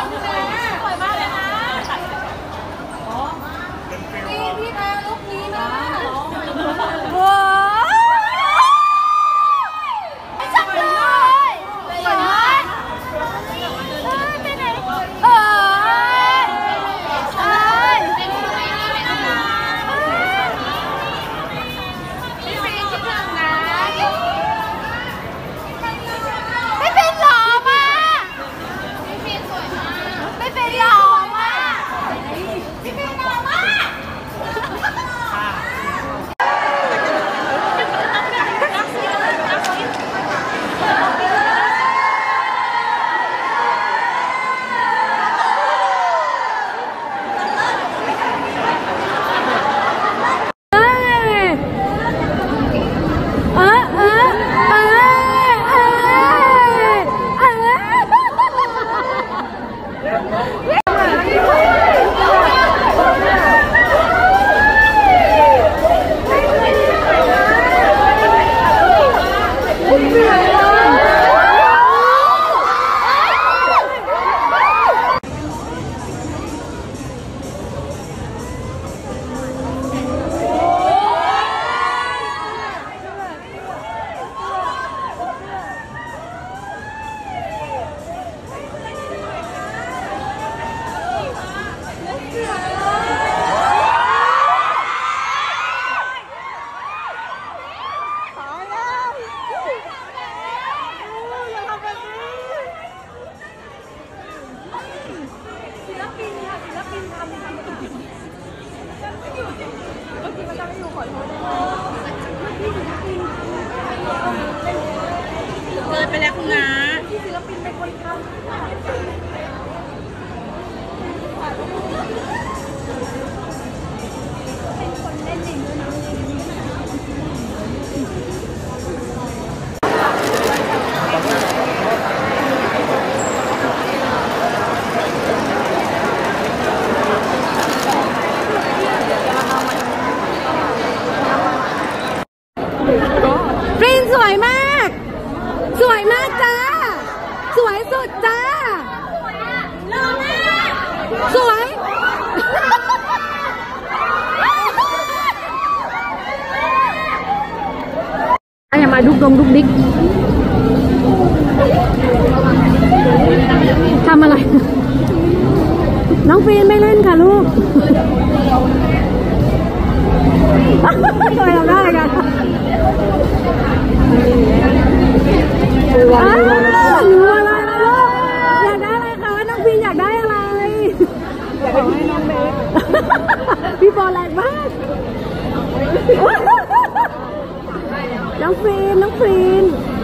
สวยมากเลยนะพี่ตาลูกนี้นะว้าวจับเลยสวยมากไปไหนเลยไปแล้วคุณน้าที่ศิลปินเป็นคนทำเป็นคนเล่นเองด้วยนะสวยมากสวยมากจ้าสวยสุดจ้าหล่อมากสวยอย่ามาดุกดงดุกดิกทำอะไรน้องฟีนไม่เล่นค่ะลูกทำไมเราได้กันอยากได้อะไรคะน้องพีนอยากได้อะไรอยากให้น้องเบสพี่บอลแรงมากน้องฟีน